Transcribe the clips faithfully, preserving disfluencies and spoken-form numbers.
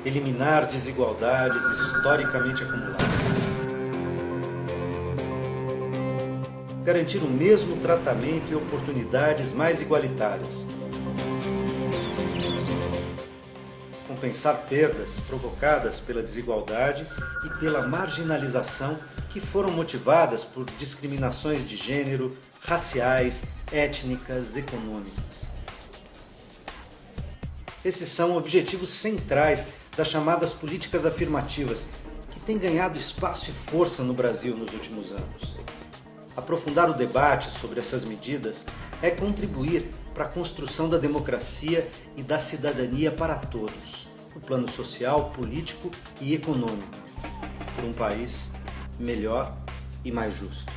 eliminar desigualdades historicamente acumuladas, garantir o mesmo tratamento e oportunidades mais igualitárias, compensar perdas provocadas pela desigualdade e pela marginalização que foram motivadas por discriminações de gênero, raciais, étnicas, econômicas. Esses são objetivos centrais das chamadas políticas afirmativas, que têm ganhado espaço e força no Brasil nos últimos anos. Aprofundar o debate sobre essas medidas é contribuir para a construção da democracia e da cidadania para todos, no plano social, político e econômico, por um país melhor e mais justo.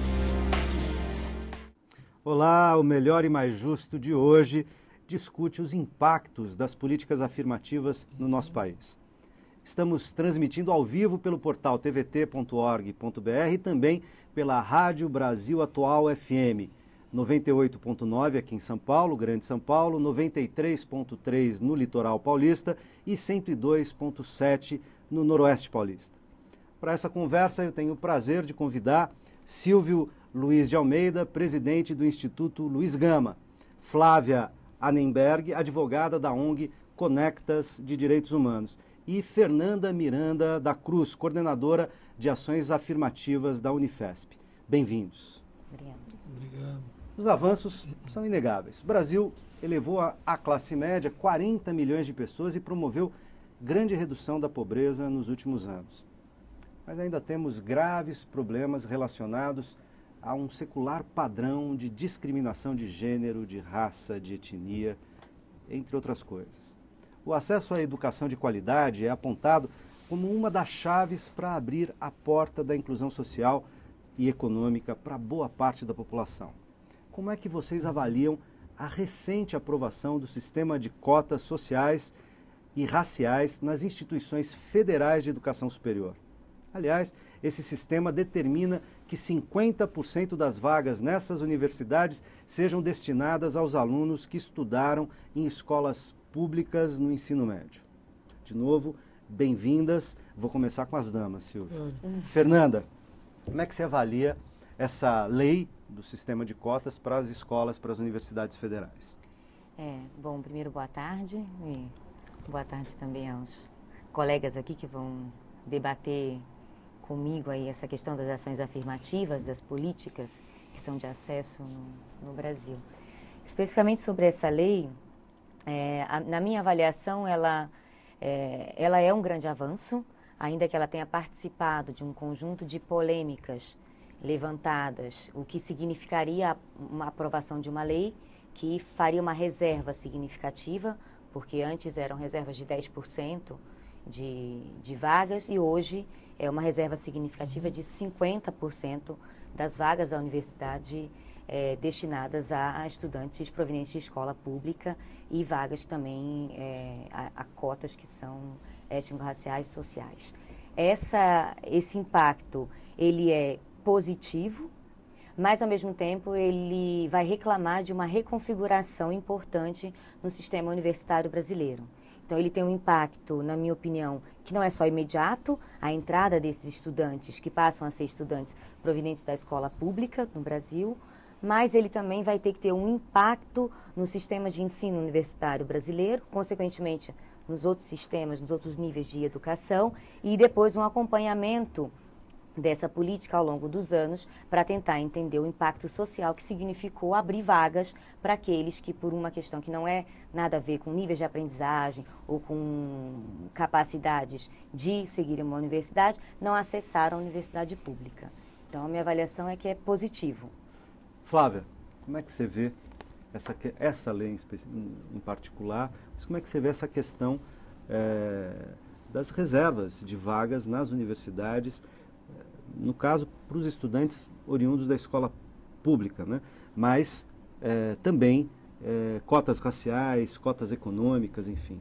Olá, o Melhor e Mais Justo de hoje discute os impactos das políticas afirmativas no nosso país. Estamos transmitindo ao vivo pelo portal t v t ponto org ponto b r e também pela Rádio Brasil Atual F M, noventa e oito ponto nove aqui em São Paulo, Grande São Paulo, noventa e três ponto três no Litoral Paulista e cento e dois ponto sete no Noroeste Paulista. Para essa conversa eu tenho o prazer de convidar Silvio Luiz de Almeida, presidente do Instituto Luiz Gama, Flávia Annenberg, advogada da O N G Conectas de Direitos Humanos, e Fernanda Miranda da Cruz, coordenadora de ações afirmativas da Unifesp. Bem-vindos. Obrigada. Obrigado. Os avanços são inegáveis. O Brasil elevou a, a classe média quarenta milhões de pessoas e promoveu grande redução da pobreza nos últimos anos. Mas ainda temos graves problemas relacionados a um secular padrão de discriminação de gênero, de raça, de etnia, entre outras coisas. O acesso à educação de qualidade é apontado como uma das chaves para abrir a porta da inclusão social e econômica para boa parte da população. Como é que vocês avaliam a recente aprovação do sistema de cotas sociais e raciais nas instituições federais de educação superior? Aliás, esse sistema determina que cinquenta por cento das vagas nessas universidades sejam destinadas aos alunos que estudaram em escolas públicas no ensino médio. De novo, bem-vindas. Vou começar com as damas, Silvia. Uhum. Fernanda, como é que você avalia essa lei do sistema de cotas para as escolas, para as universidades federais? É, bom, primeiro, boa tarde. E boa tarde também aos colegas aqui que vão debater comigo aí essa questão das ações afirmativas, das políticas que são de acesso no, no Brasil. Especificamente sobre essa lei, é, a, na minha avaliação, ela é, ela é um grande avanço, ainda que ela tenha participado de um conjunto de polêmicas levantadas, o que significaria uma aprovação de uma lei que faria uma reserva significativa, porque antes eram reservas de dez por cento de, de vagas e hoje é uma reserva significativa de cinquenta por cento das vagas da universidade é, destinadas a, a estudantes provenientes de escola pública e vagas também é, a, a cotas que são étnico-raciais e sociais. Essa, esse impacto, ele é positivo, mas ao mesmo tempo ele vai reclamar de uma reconfiguração importante no sistema universitário brasileiro. Então, ele tem um impacto, na minha opinião, que não é só imediato, a entrada desses estudantes que passam a ser estudantes provenientes da escola pública no Brasil, mas ele também vai ter que ter um impacto no sistema de ensino universitário brasileiro, consequentemente nos outros sistemas, nos outros níveis de educação, e depois um acompanhamento dessa política ao longo dos anos para tentar entender o impacto social que significou abrir vagas para aqueles que, por uma questão que não é nada a ver com níveis de aprendizagem ou com capacidades de seguir uma universidade, não acessaram a universidade pública. Então, a minha avaliação é que é positivo. Flávia, como é que você vê essa, essa lei em, em particular, mas como é que você vê essa questão é, das reservas de vagas nas universidades, no caso, para os estudantes oriundos da escola pública, né? Mas é, também é, cotas raciais, cotas econômicas, enfim.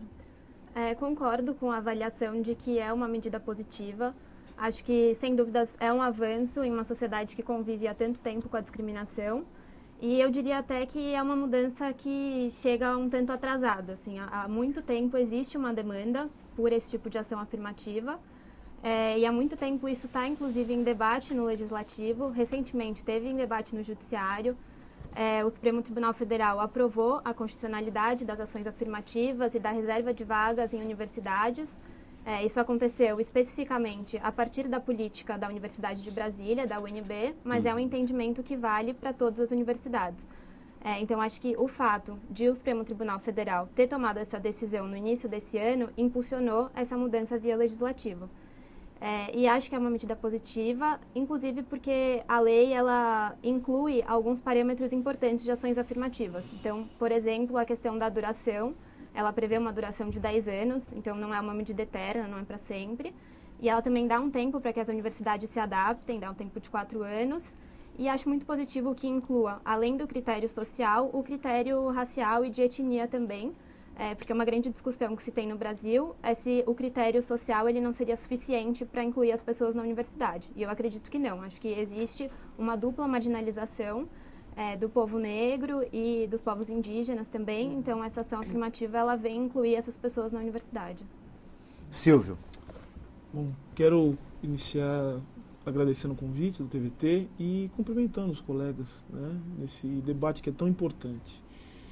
É, concordo com a avaliação de que é uma medida positiva. Acho que, sem dúvidas, é um avanço em uma sociedade que convive há tanto tempo com a discriminação. E eu diria até que é uma mudança que chega um tanto atrasada. Assim, há, há muito tempo existe uma demanda por esse tipo de ação afirmativa. É, e há muito tempo isso está, inclusive, em debate no Legislativo. Recentemente teve em debate no Judiciário. É, o Supremo Tribunal Federal aprovou a constitucionalidade das ações afirmativas e da reserva de vagas em universidades. É, isso aconteceu especificamente a partir da política da Universidade de Brasília, da U N B, mas é um entendimento que vale para todas as universidades. É, então, acho que o fato de o Supremo Tribunal Federal ter tomado essa decisão no início desse ano impulsionou essa mudança via legislativo. É, e acho que é uma medida positiva, inclusive porque a lei ela inclui alguns parâmetros importantes de ações afirmativas. Então, por exemplo, a questão da duração, ela prevê uma duração de dez anos, então não é uma medida eterna, não é para sempre. E ela também dá um tempo para que as universidades se adaptem, dá um tempo de quatro anos. E acho muito positivo que inclua, além do critério social, o critério racial e de etnia também, é, porque é uma grande discussão que se tem no Brasil é se o critério social ele não seria suficiente para incluir as pessoas na universidade. E eu acredito que não. Acho que existe uma dupla marginalização é, do povo negro e dos povos indígenas também. Então, essa ação afirmativa ela vem incluir essas pessoas na universidade. Silvio. Bom, quero iniciar agradecendo o convite do T V T e cumprimentando os colegas, né, nesse debate que é tão importante.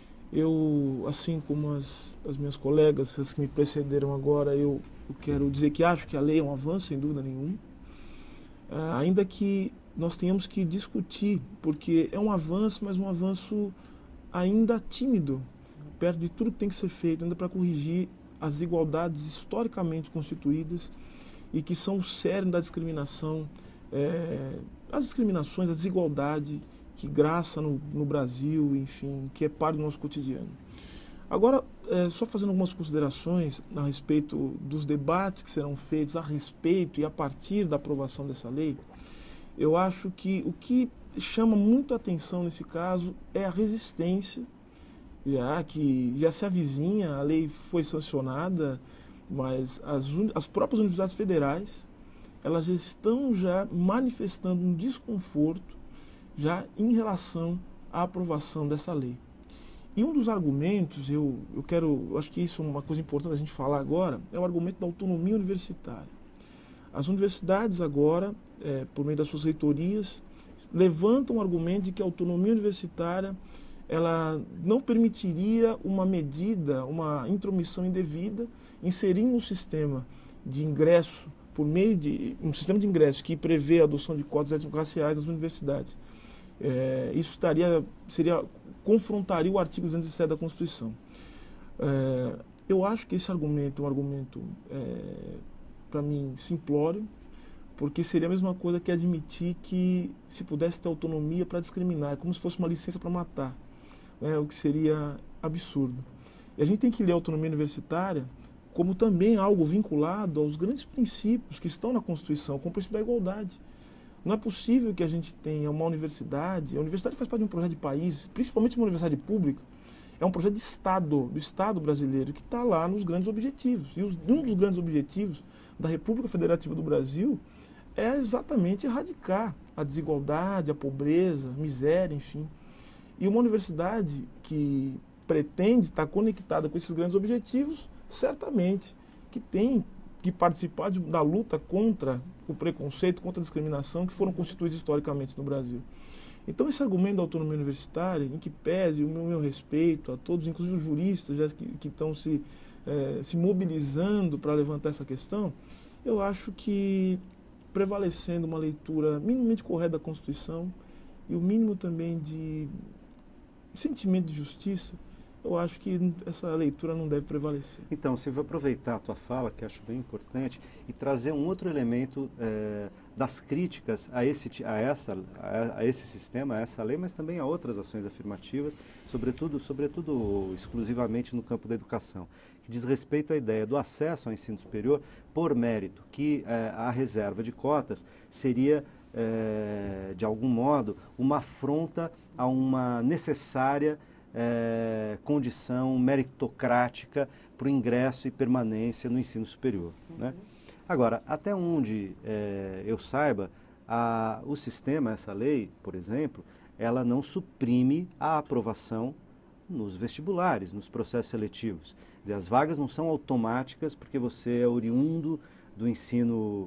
Eu, assim como as, as minhas colegas, as que me precederam agora, eu, eu quero dizer que acho que a lei é um avanço, sem dúvida nenhuma, uh, ainda que nós tenhamos que discutir, porque é um avanço, mas um avanço ainda tímido, perto de tudo que tem que ser feito, ainda para corrigir as desigualdades historicamente constituídas e que são o cerne da discriminação, é, as discriminações, a desigualdade que graça no, no Brasil, enfim, que é parte do nosso cotidiano. Agora, é, só fazendo algumas considerações a respeito dos debates que serão feitos a respeito e a partir da aprovação dessa lei, eu acho que o que chama muito a atenção nesse caso é a resistência, já que já se avizinha, a lei foi sancionada, mas as, as próprias universidades federais, elas já estão já manifestando um desconforto já em relação à aprovação dessa lei. E um dos argumentos, eu, eu quero, eu acho que isso é uma coisa importante a gente falar agora, é o argumento da autonomia universitária. As universidades agora, é, por meio das suas reitorias, levantam o argumento de que a autonomia universitária ela não permitiria uma medida, uma intromissão indevida, inserindo um sistema de ingresso, por meio de um sistema de ingresso que prevê a adoção de cotas étnico-raciais nas universidades. É, isso estaria, seria, confrontaria o artigo duzentos e sete da Constituição. É, eu acho que esse argumento é um argumento, é, para mim, simplório, porque seria a mesma coisa que admitir que se pudesse ter autonomia para discriminar, é como se fosse uma licença para matar, né, o que seria absurdo. E a gente tem que ler a autonomia universitária como também algo vinculado aos grandes princípios que estão na Constituição, como o princípio da igualdade. Não é possível que a gente tenha uma universidade, a universidade faz parte de um projeto de país, principalmente uma universidade pública, é um projeto de Estado, do Estado brasileiro, que está lá nos grandes objetivos. E os, um dos grandes objetivos da República Federativa do Brasil é exatamente erradicar a desigualdade, a pobreza, a miséria, enfim. E uma universidade que pretende estar conectada com esses grandes objetivos, certamente que tem que participar de, da luta contra o preconceito, contra a discriminação que foram constituídos historicamente no Brasil. Então, esse argumento da autonomia universitária, em que pese o meu, meu respeito a todos, inclusive os juristas já que, que estão se, eh, se mobilizando para levantar essa questão, eu acho que prevalecendo uma leitura minimamente correta da Constituição e o mínimo também de sentimento de justiça, eu acho que essa leitura não deve prevalecer. Então, você vai aproveitar a tua fala, que acho bem importante, e trazer um outro elemento é, das críticas a esse, a, essa, a, a esse sistema, a essa lei, mas também a outras ações afirmativas, sobretudo, sobretudo exclusivamente no campo da educação, que diz respeito à ideia do acesso ao ensino superior por mérito, que é, a reserva de cotas seria, é, de algum modo, uma afronta a uma necessária É, condição meritocrática para o ingresso e permanência no ensino superior. Uhum. Né? Agora, até onde é, eu saiba, a, o sistema, essa lei, por exemplo, ela não suprime a aprovação nos vestibulares, nos processos seletivos. Quer dizer, as vagas não são automáticas porque você é oriundo do ensino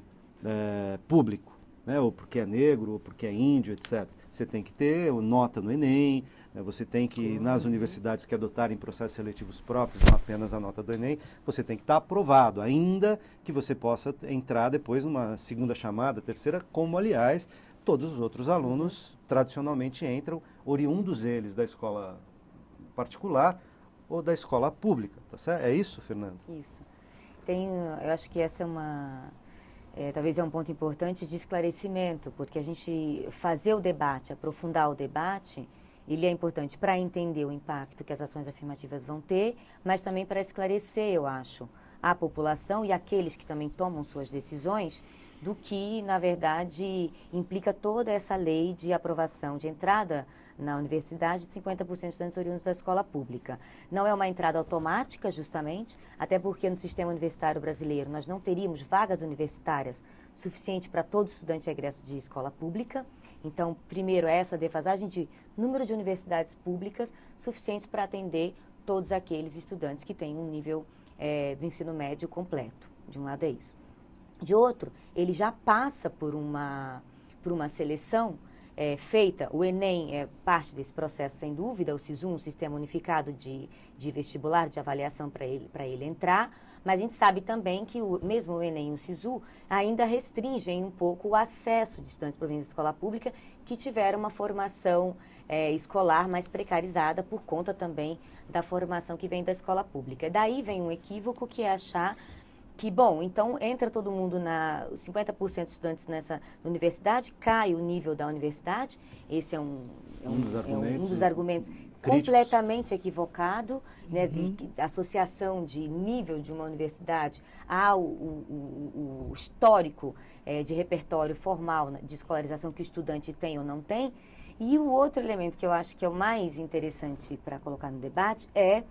é, público, né? Ou porque é negro, ou porque é índio, etcétera. Você tem que ter nota no Enem, né? Você tem que, nas universidades que adotarem processos seletivos próprios, não apenas a nota do Enem, você tem que estar aprovado, ainda que você possa entrar depois numa segunda chamada, terceira, como, aliás, todos os outros alunos tradicionalmente entram, oriundos eles da escola particular ou da escola pública, tá certo? É isso, Fernanda? Isso. Tem, eu acho que essa é uma, é, talvez é um ponto importante de esclarecimento, porque a gente fazer o debate, aprofundar o debate, ele é importante para entender o impacto que as ações afirmativas vão ter, mas também para esclarecer, eu acho, a população e aqueles que também tomam suas decisões do que, na verdade, implica toda essa lei de aprovação de entrada na universidade de cinquenta por cento de estudantes oriundos da escola pública. Não é uma entrada automática, justamente, até porque no sistema universitário brasileiro nós não teríamos vagas universitárias suficientes para todo estudante egresso de escola pública. Então, primeiro, é essa defasagem de número de universidades públicas suficientes para atender todos aqueles estudantes que têm um nível é, do ensino médio completo. De um lado é isso. De outro, ele já passa por uma, por uma seleção é, feita, o Enem é parte desse processo, sem dúvida, o SISU, um sistema unificado de, de vestibular, de avaliação para ele, para ele entrar, mas a gente sabe também que o, mesmo o Enem e o SISU ainda restringem um pouco o acesso de estudantes provenientes da escola pública que tiveram uma formação é, escolar mais precarizada por conta também da formação que vem da escola pública. Daí vem um equívoco que é achar que, bom, então entra todo mundo, na cinquenta por cento de estudantes nessa universidade, cai o nível da universidade, esse é um, é um, um dos argumentos, é um, um dos argumentos críticos. Completamente equivocado, né, Uhum. de, de associação de nível de uma universidade ao o, o, o histórico é, de repertório formal de escolarização que o estudante tem ou não tem. E o outro elemento que eu acho que é o mais interessante para colocar no debate é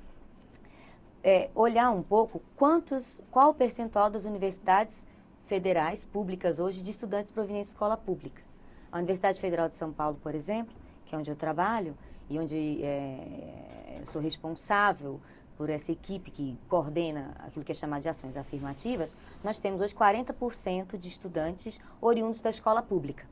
É, olhar um pouco quantos, qual o percentual das universidades federais públicas hoje de estudantes provenientes de escola pública. A Universidade Federal de São Paulo, por exemplo, que é onde eu trabalho e onde é, eu sou responsável por essa equipe que coordena aquilo que é chamado de ações afirmativas, nós temos hoje quarenta por cento de estudantes oriundos da escola pública.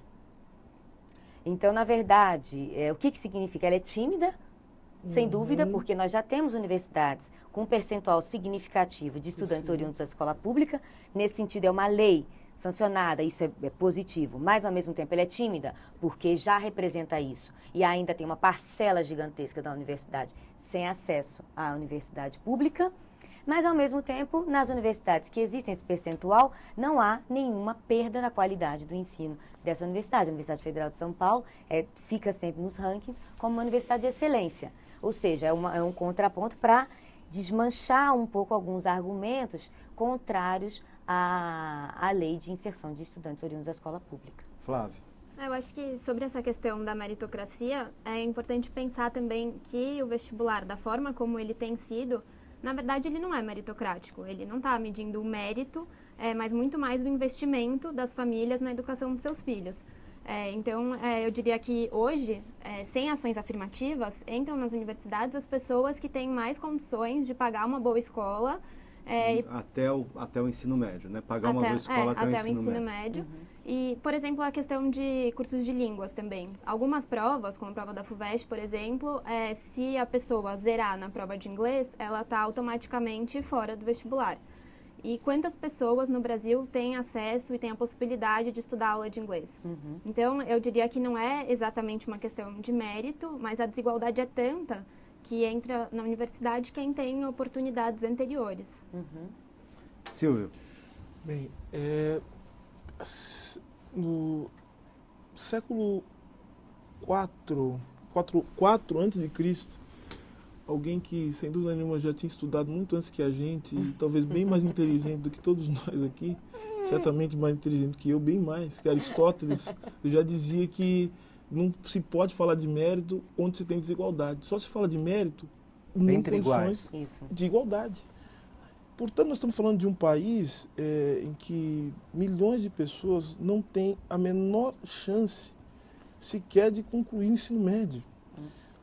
Então, na verdade, é, o que, que significa? Ela é tímida, sem Uhum. dúvida, porque nós já temos universidades com um percentual significativo de estudantes Uhum. oriundos da escola pública. Nesse sentido, é uma lei sancionada, isso é, é positivo, mas, ao mesmo tempo, ela é tímida, porque já representa isso. E ainda tem uma parcela gigantesca da universidade sem acesso à universidade pública. Mas, ao mesmo tempo, nas universidades que existem esse percentual, não há nenhuma perda na qualidade do ensino dessa universidade. A Universidade Federal de São Paulo é, fica sempre nos rankings como uma universidade de excelência. Ou seja, é, uma, é um contraponto para desmanchar um pouco alguns argumentos contrários à, à lei de inserção de estudantes oriundos da escola pública. Flávio. Eu acho que sobre essa questão da meritocracia, é importante pensar também que o vestibular, da forma como ele tem sido, na verdade, ele não é meritocrático, ele não está medindo o mérito, é, mas muito mais o investimento das famílias na educação dos seus filhos. É, então, é, eu diria que hoje, é, sem ações afirmativas, entram nas universidades as pessoas que têm mais condições de pagar uma boa escola. É, e até, o, até o ensino médio, né? Pagar até, uma boa escola é, até, até o ensino, o ensino médio. médio. Uhum. E, por exemplo, a questão de cursos de línguas também. Algumas provas, como a prova da FUVEST, por exemplo, é, se a pessoa zerar na prova de inglês, ela está automaticamente fora do vestibular. E quantas pessoas no Brasil têm acesso e têm a possibilidade de estudar aula de inglês? Uhum. Então, eu diria que não é exatamente uma questão de mérito, mas a desigualdade é tanta que entra na universidade quem tem oportunidades anteriores. Uhum. Silvio. Bem, é, no século quatro, quatro, quatro antes de Cristo, alguém que, sem dúvida nenhuma, já tinha estudado muito antes que a gente, e talvez bem mais inteligente do que todos nós aqui, certamente mais inteligente que eu, bem mais, que Aristóteles já dizia que não se pode falar de mérito onde se tem desigualdade. Só se fala de mérito em condições Isso. de igualdade. Portanto, nós estamos falando de um país é, em que milhões de pessoas não têm a menor chance sequer de concluir o ensino médio.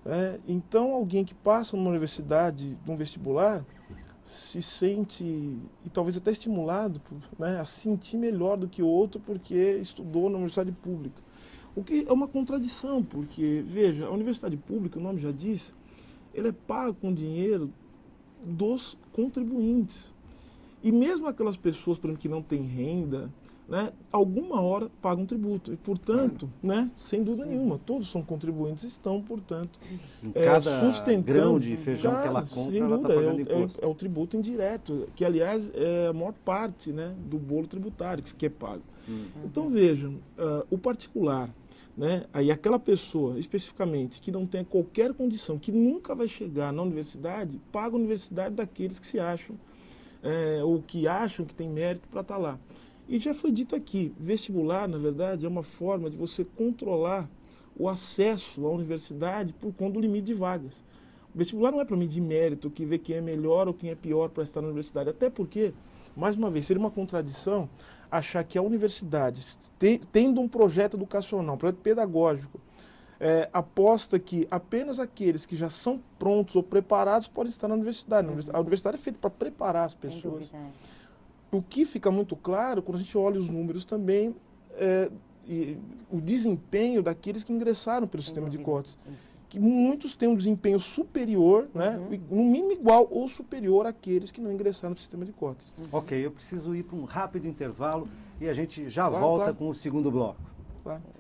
É, então, alguém que passa numa universidade, num vestibular, se sente, e talvez até estimulado, né, a se sentir melhor do que o outro porque estudou na universidade pública. O que é uma contradição, porque, veja, a universidade pública, o nome já diz, ele é pago com dinheiro dos contribuintes. E mesmo aquelas pessoas, por exemplo, que não têm renda, né, alguma hora pagam tributo. E, portanto, né, sem dúvida nenhuma, todos são contribuintes e estão, portanto, Em é, cada sustentando... grão de feijão Claro, que ela compra, sem ela está dúvida, pagando é, o- imposto. é, o- é o tributo indireto, que, aliás, é a maior parte, né, do bolo tributário que, que é pago. Hum. Então, vejam, ah, o particular, né, aí aquela pessoa, especificamente, que não tem qualquer condição, que nunca vai chegar na universidade, paga a universidade daqueles que se acham, é, ou que acham que tem mérito para estar lá. E já foi dito aqui, vestibular, na verdade, é uma forma de você controlar o acesso à universidade por conta do limite de vagas. O vestibular não é para medir mérito, que vê quem é melhor ou quem é pior para estar na universidade. Até porque, mais uma vez, seria uma contradição achar que a universidade, te- tendo um projeto educacional, um projeto pedagógico, é, aposta que apenas aqueles que já são prontos ou preparados podem estar na universidade. A universidade é feita para preparar as Sem pessoas. dúvida. O que fica muito claro quando a gente olha os números também é e, o desempenho daqueles que ingressaram pelo Sem sistema de dúvida. cotas. Isso. Que muitos têm um desempenho superior, né, Uhum. no mínimo igual ou superior àqueles que não ingressaram no sistema de cotas. Ok, eu preciso ir para um rápido intervalo e a gente já Claro, volta claro. com o segundo bloco. Claro.